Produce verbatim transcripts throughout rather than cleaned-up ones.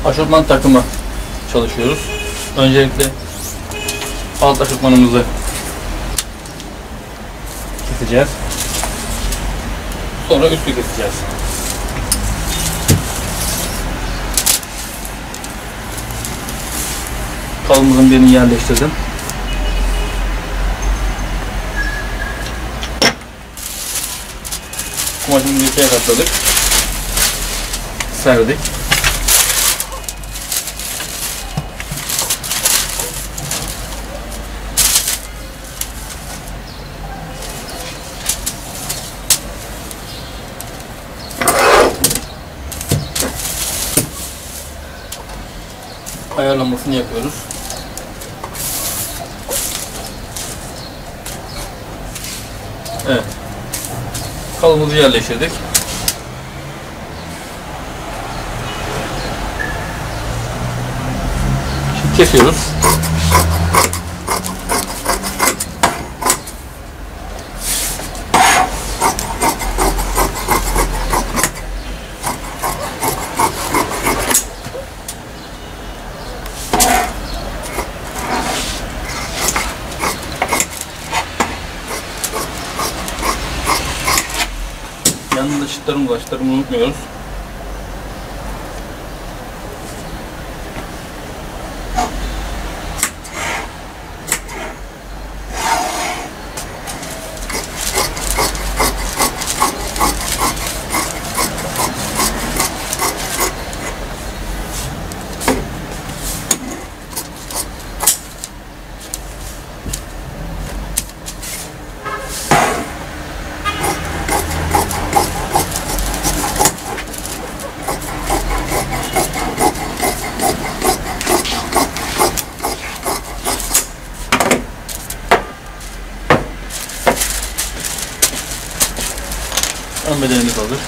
aşortman takımı çalışıyoruz. Öncelikle alt aşortmanımızı keseceğiz. Sonra üstü keseceğiz. Kalıbımızın birini yerleştirdim. Kumaşımızı ikiye katladık. Serdik. Ayarlamasını yapıyoruz. Evet. Kalıbımızı yerleştirdik. Şimdi kesiyoruz. Yanında çıtlarımız var, çıtlarımı unutmuyoruz. Ön bedenimiz hazır.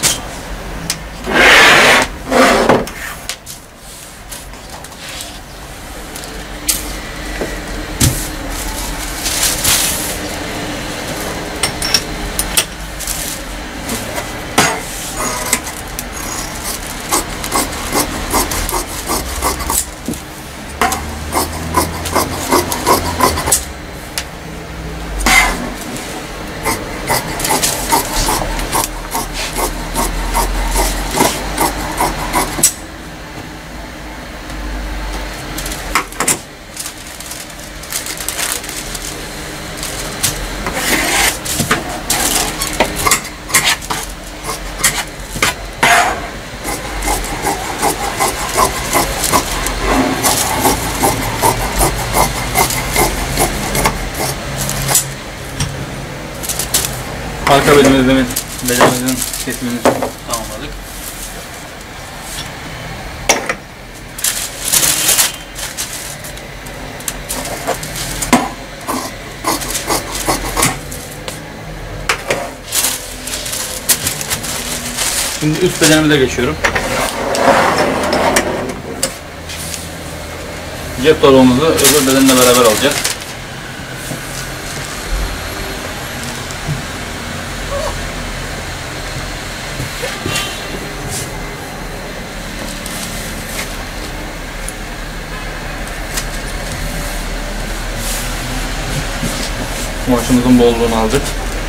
Arka bedenimizin, bedenimizin kesimini tamamladık. Şimdi üst bedenimize geçiyorum. Cep torbamızı öbür bedenle beraber alacağız. Kumaşımızın bolluğunu aldık.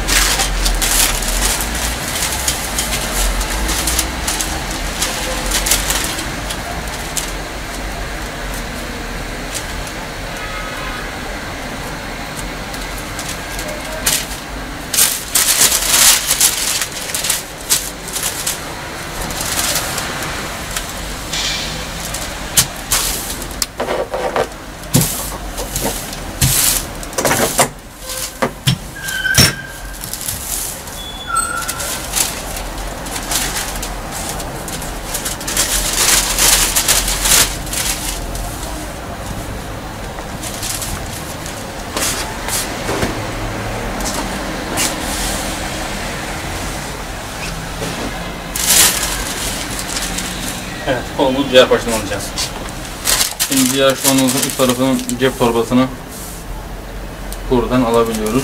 Evet, kolumuzu diğer baştan alacağız. Şimdi diğer aşamanımızın üst tarafının cep torbasını buradan alabiliyoruz.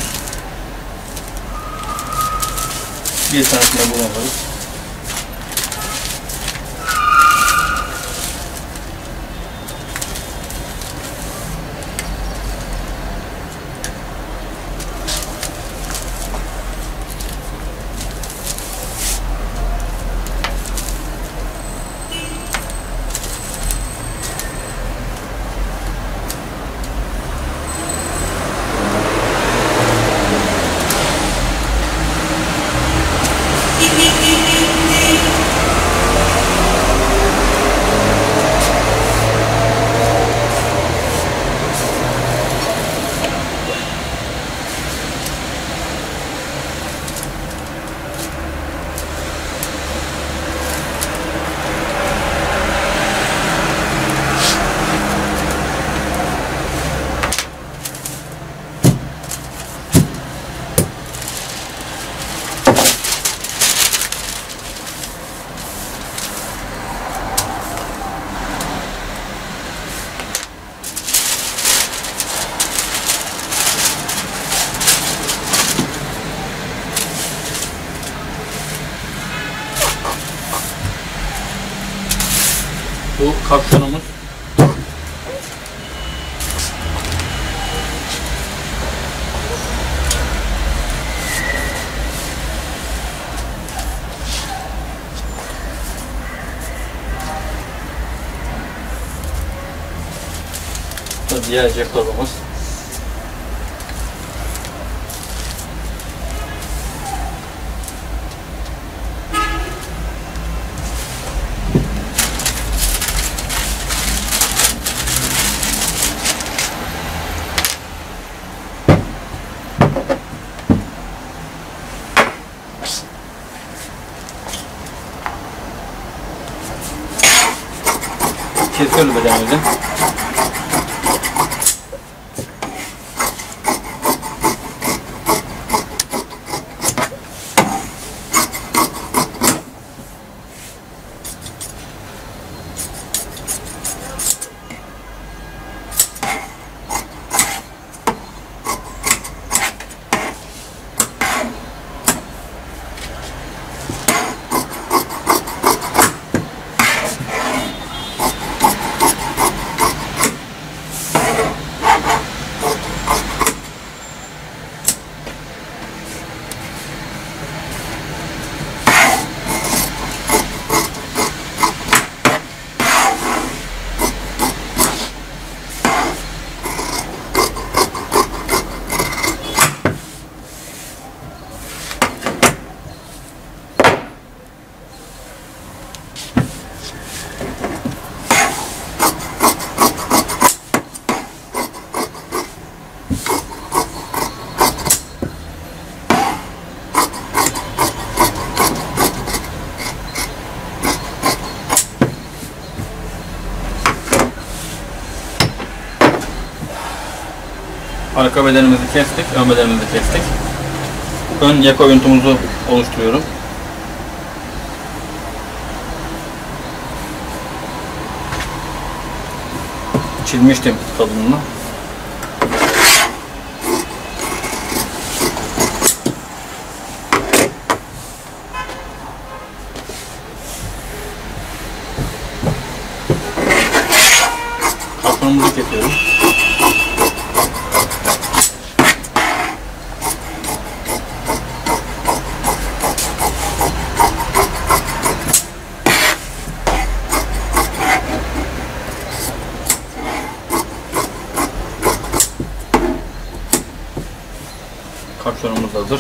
Bir tanesine bunu alırız. Bu kapşonumuz. Bu diğer cep torbamız. Kesiyoruz bedenimizi. Arka bedenimizi kestik, ön bedenimizi kestik. Ön yaka oyuntumuzu oluşturuyorum. Çizmiştim kadınını. Kapağımızı kesiyorum. Kapşonumuz hazır.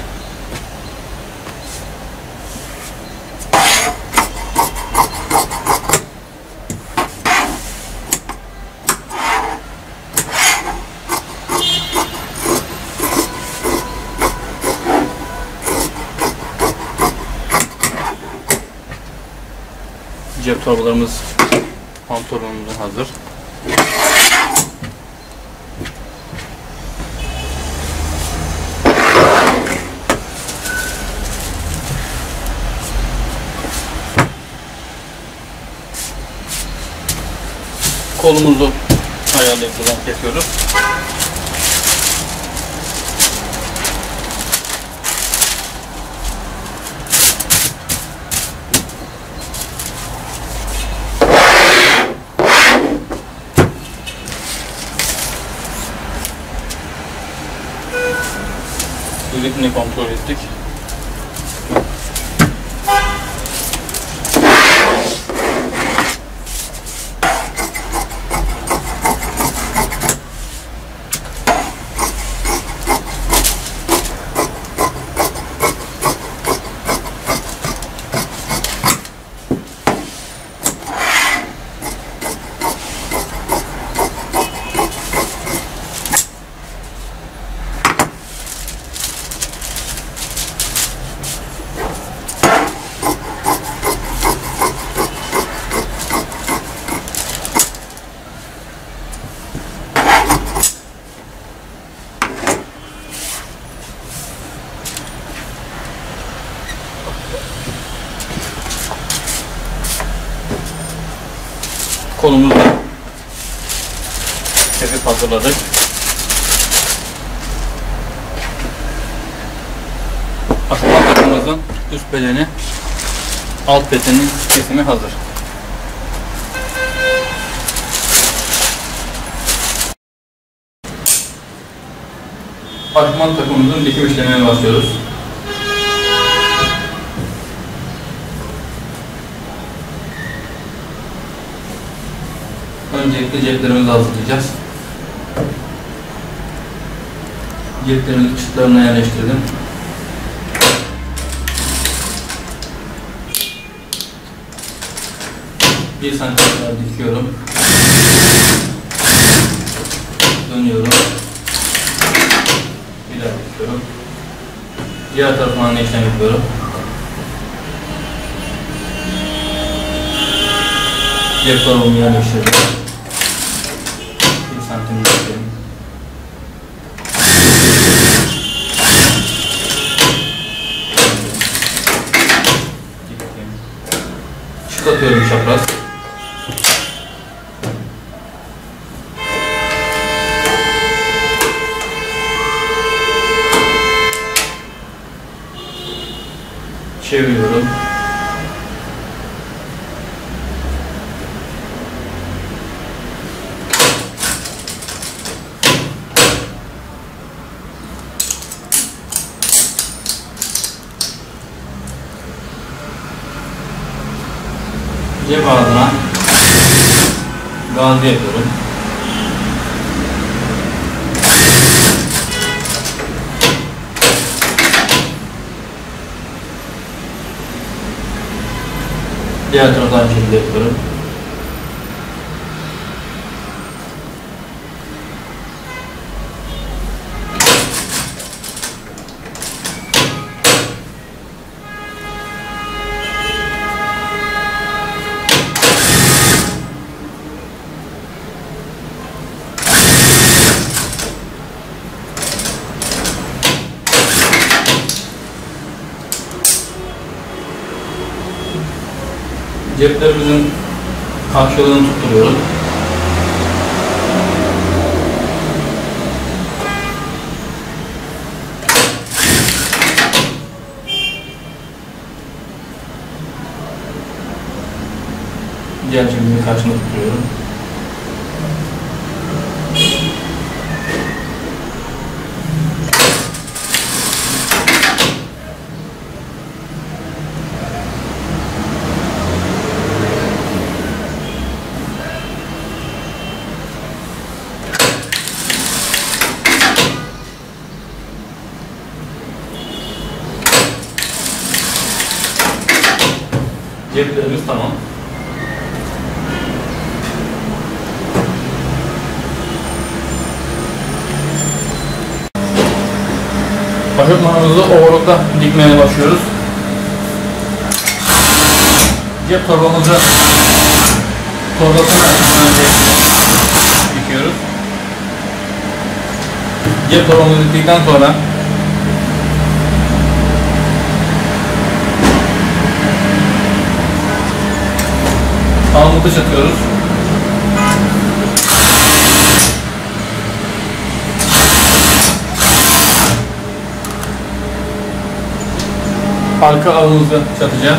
Cep torbalarımız, pantolonumuz hazır. Kolumuzu ayarlayıp buradan kesiyoruz. Ritmini kontrol ettik. Kolumuzu kesip hazırladık. Asfalt takımımızın üst bedeni, alt bedenin kesimi hazır. Parşömen takımımızın dikim işlemine başlıyoruz. Öncelikle ceplerimizi hazırlayacağız. Ceplerimizi çıtlarına yerleştirdim. Bir santim kadar dikiyorum. Dönüyorum. Bir daha dikiyorum. Diğer tarafından da işlem yapıyorum. Cep tarafımı yerleştirdim. Bir santim dikiyorum. Çıkartıyorum çapraz. Çeviriyorum. Cep ağzına gazi yapıyorum. Diğer taraftan aynı şekilde yapıyorum. Ceplerimizin karşılığını tutturuyoruz. Diğer cebimi karşına tutturuyorum. Ceplerimiz tamam. Parşömenimizi overlock'ta dikmeye başlıyoruz. Cep torbamızı torbasına önce dikiyoruz. Cep torbamızı diktikten sonra almutı atıyoruz. Arka alımızı çatacağız.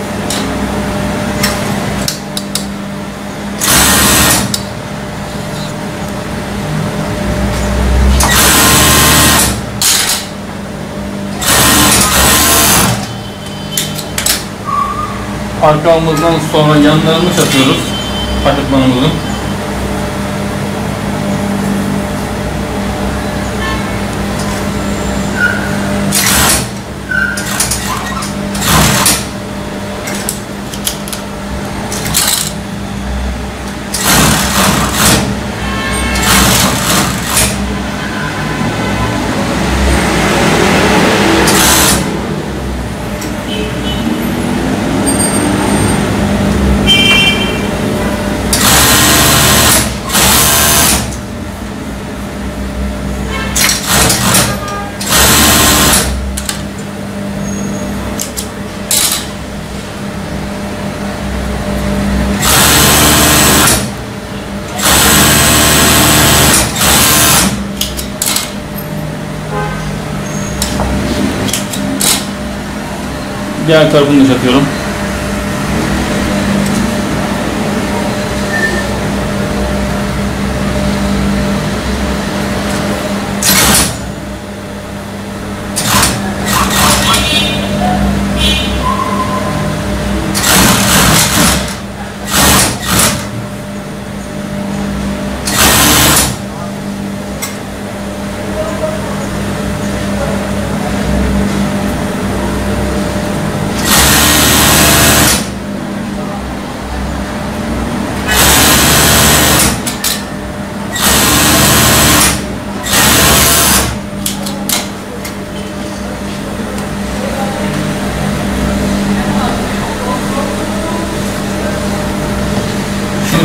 Arka alımızdan sonra yanlarını çatıyoruz parşömenimizin. Diğer tarafını da çatıyorum.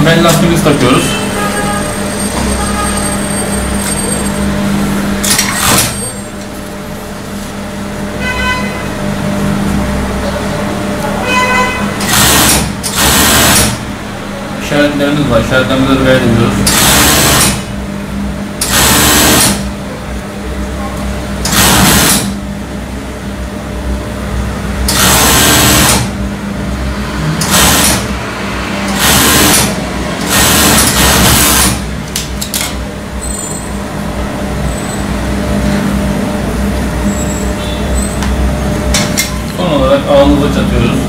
Hemen lastiğimizi takıyoruz. İşaretlerimiz var. İşaretlerimizi de veriyoruz. Son olarak ağımızı çatıyoruz.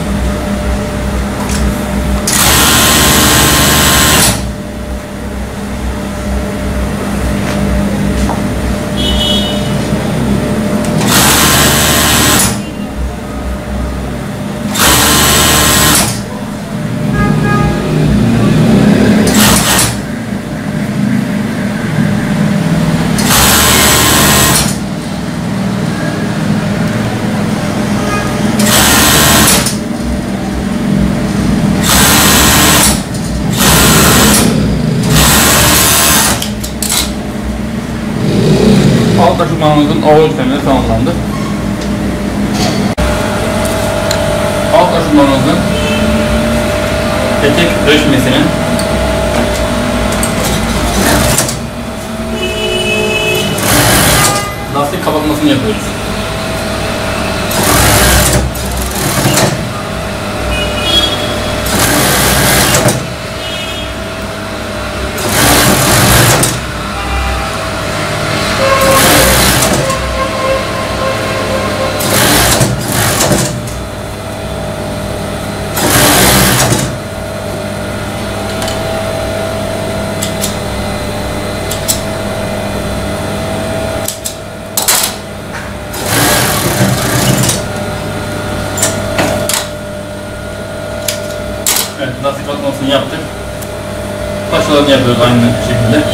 Alt aşımamızın oval işlemleri tamamlandı. Alt aşımamızın petek ölçmesinin lastik kapatmasını yapıyoruz. Evet, lastik atmasını yaptık. Parçalarını yapıyoruz aynı şekilde.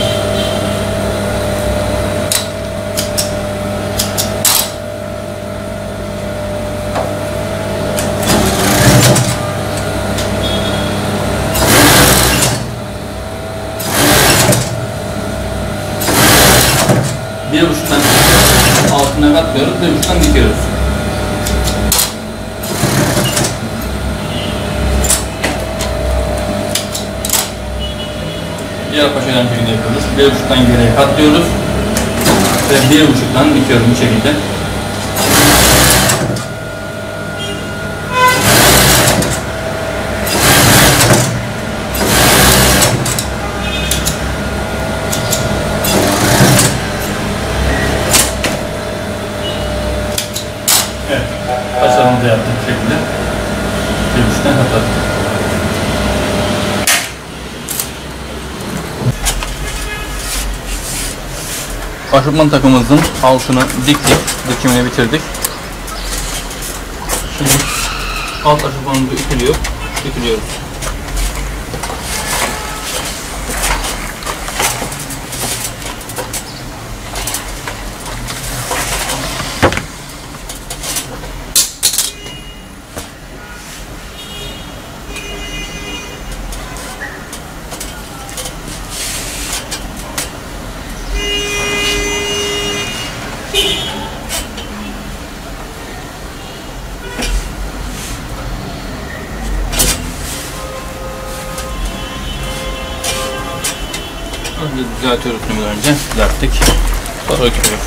Bir buçuktan altına katlıyoruz, bir buçuktan dikiyoruz. Diğer paşadan şekilde yapıyoruz. Bir buçuktan geriye katlıyoruz ve bir buçuktan dikiyoruz bu şekilde. Evet, paşalarımızı yaptık bu şekilde. Bir buçuktan katladık. Aşırtman takımımızın altını diktik, dikimini bitirdik. Şimdi alt aşırtmanımızı ütülüyor, ütülüyoruz. Önce düzeltiyoruz bunu önce, düzelttik. Sonra ötüyoruz.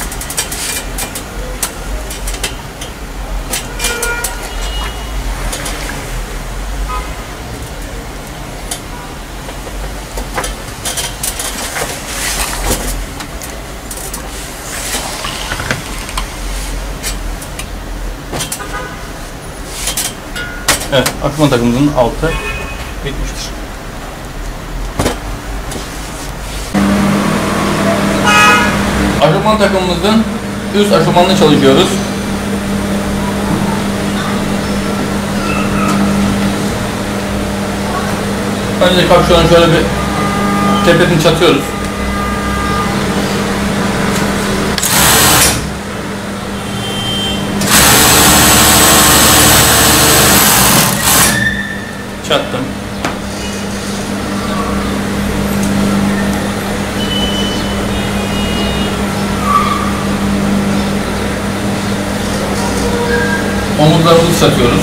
Evet, aşırtma takımımızın altı bitmiştir. Aşırtman takımımızın üst aşırtmanını çalışıyoruz. Önce kapşonun şöyle bir tepesini çatıyoruz. Çattım. Omuzlarımızı satıyoruz.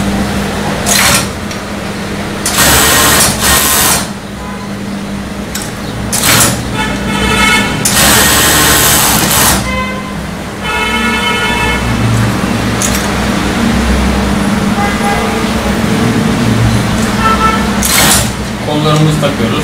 Kollarımızı takıyoruz.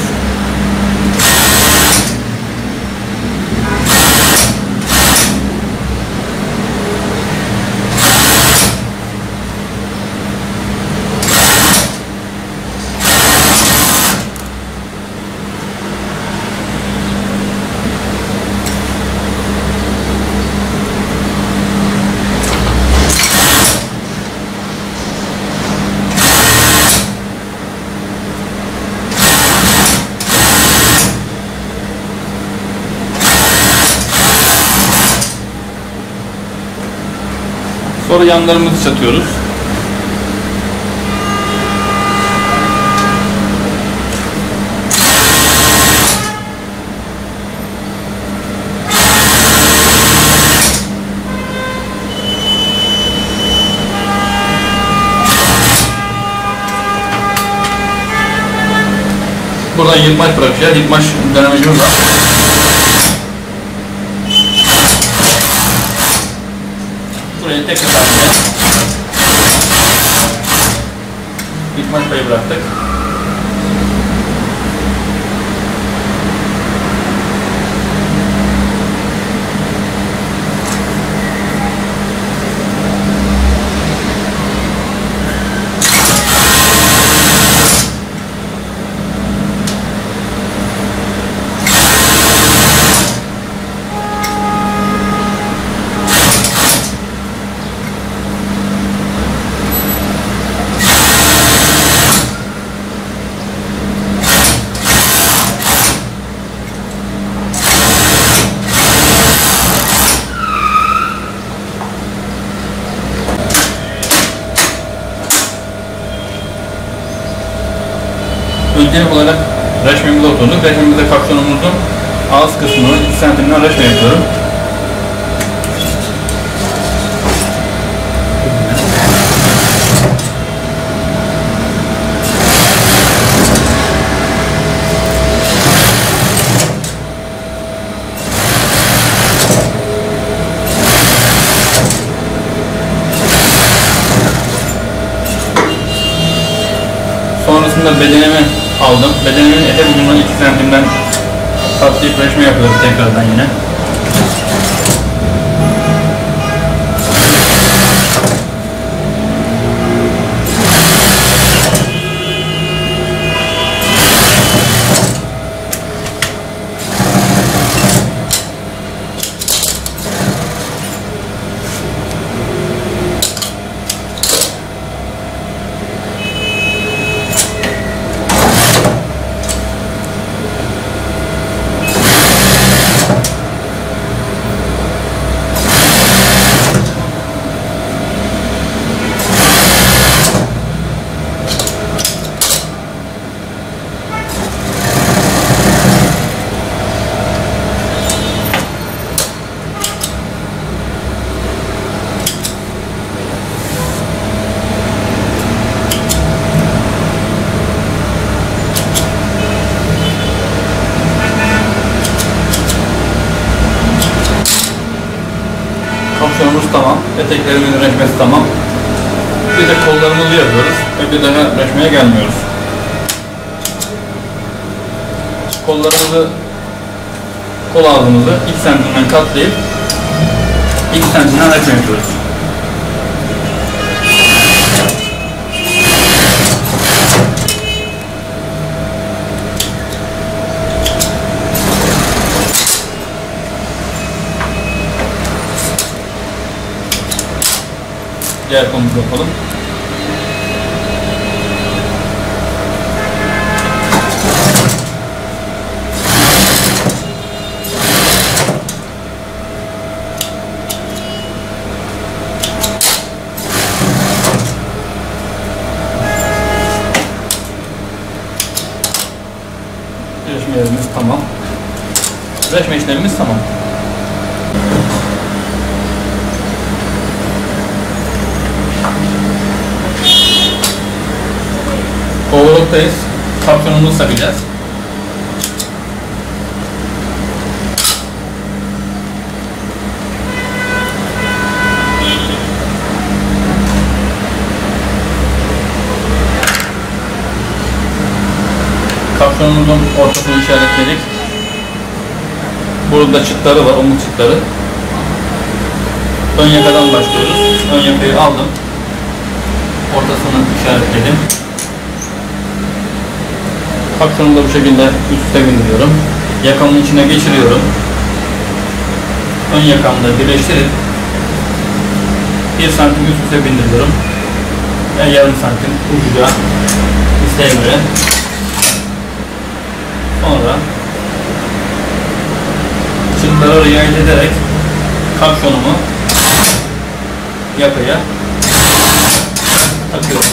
Sonra yanlarımızı çatıyoruz. Buradan yırtmaç bırakacağız. Yırtmaç denemecimiz var. Buraya tek seferinde yırtmaç payı bıraktık. Öncelik olarak reçmemize oturduk. Reçmemizde kapşonumuzun ağız kısmını iki santimden reçme yapıyorum. Sonrasında bedenimi aldım. Bedenimin etek ucundan iki santimden katlayıp reçme yapıyorum tekrardan yine. Kapşonumuz tamam, eteklerimizin reçmesi tamam. Bir de kollarımızı yapıyoruz ve bir daha reçmeye gelmiyoruz. Kollarımızı, kol ağzımızı iki santimden katlayıp iki santimden reçme yapıyoruz. Diğer kolumuzu yapalım. Reçmelerimiz tamam. Reçme işlemimiz tamam. Ortadayız. Kapşonumuzu takacağız. Kapşonumuzun ortasını işaretledik. Burada çıtları var, omuz çıtları. Ön yakadan başlıyoruz. Ön yakayı aldım. Ortasını işaretledim. Kapşonumu da bu şekilde üst üste bindiriyorum. Yakamın içine geçiriyorum. Ön yakamda birleştirip bir santim üst üste bindiriyorum. Yani yarım santim ucuca isteğe göre. Sonra çıtları riayet ederek kapşonumu yakaya takıyorum.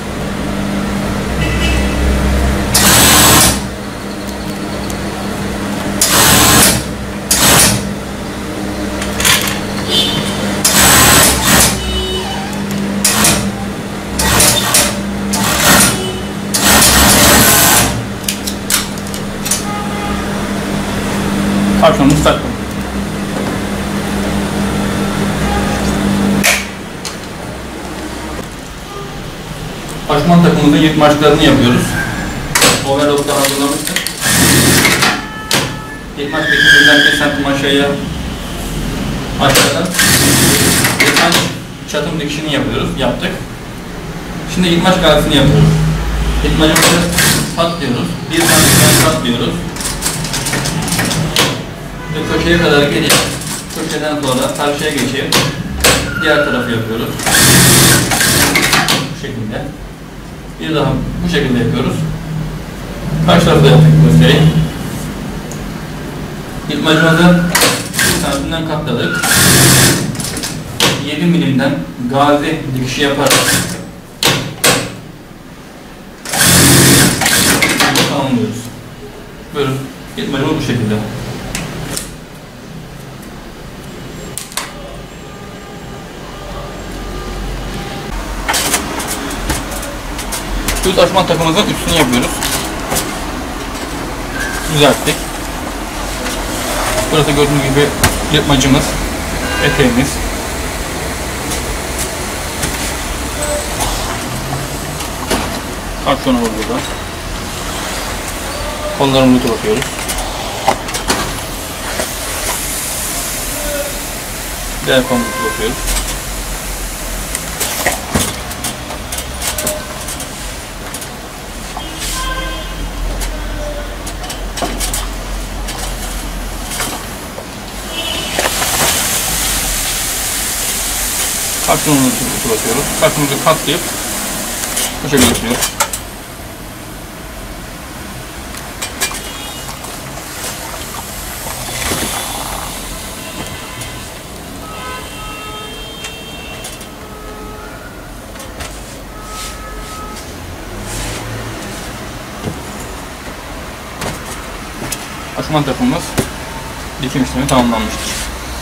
Kapşonumuzu taktım. Aşman takımımızın yırtmaçlarını yapıyoruz. Overlock'tan hazırlamıştık. Yırtmaç bekimizden bir santim aşağıya aşağıdan yırtmaç çatım dikişini yapıyoruz. Yaptık. Şimdi yırtmaç gazetini yapıyoruz. Yırtmacımızı katlıyoruz. Bir santimden katlıyoruz. Ve köşeye kadar gelip köşeden sonra karşıya geçip diğer tarafı yapıyoruz. Bu şekilde. Bir daha bu şekilde yapıyoruz. Karşı tarafı da yaptık, göstereyim. Yırtmacımızı bir santimden katladık. yedi milimden gazi dikişi yaparak tamamlıyoruz. Böyle yırtmacımız bu şekilde. Düz aşman takımımızın üstünü yapıyoruz. Düzelttik. Burası gördüğünüz gibi yırtmacımız, eteğimiz. Kapşonumuz burada. Kollarımızı bakıyoruz. Diğer kolumuzu bakıyoruz. Kapşonumuzu bakıyoruz. Kapşonumuzu katlayıp bu şekilde yapıyoruz. Aşman takımımız dikim işlemi tamamlanmıştır.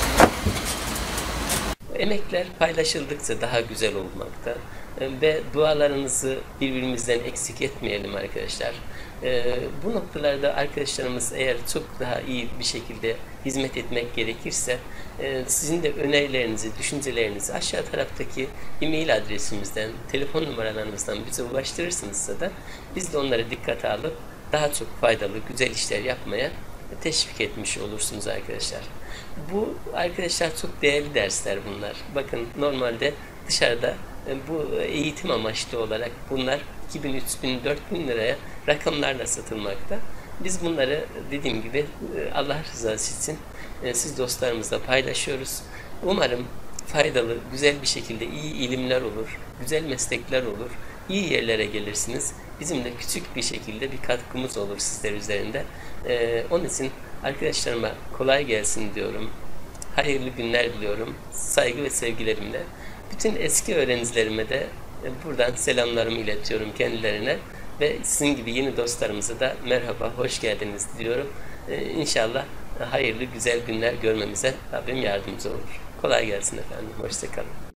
Emekler paylaşıldıkça daha güzel olmakta ve dualarınızı birbirimizden eksik etmeyelim arkadaşlar. Bu noktalarda arkadaşlarımız eğer çok daha iyi bir şekilde hizmet etmek gerekirse sizin de önerilerinizi, düşüncelerinizi aşağı taraftaki e-mail adresimizden, telefon numaralarımızdan bize ulaştırırsınızsa da biz de onları dikkate alıp daha çok faydalı, güzel işler yapmaya teşvik etmiş olursunuz arkadaşlar. Bu arkadaşlar çok değerli dersler bunlar. Bakın normalde dışarıda bu eğitim amaçlı olarak bunlar iki bin, üç bin, dört bin liraya rakamlarla satılmakta. Biz bunları dediğim gibi Allah rızası için siz dostlarımızla paylaşıyoruz. Umarım faydalı, güzel bir şekilde iyi ilimler olur, güzel meslekler olur, iyi yerlere gelirsiniz. Bizim de küçük bir şekilde bir katkımız olur sizler üzerinde. Ee, onun için arkadaşlarıma kolay gelsin diyorum. Hayırlı günler diliyorum. Saygı ve sevgilerimle. Bütün eski öğrencilerime de buradan selamlarımı iletiyorum kendilerine. Ve sizin gibi yeni dostlarımıza da merhaba, hoş geldiniz diyorum. Ee, İnşallah hayırlı, güzel günler görmemize Rabbim yardımcı olur. Kolay gelsin efendim. Hoşça kalın.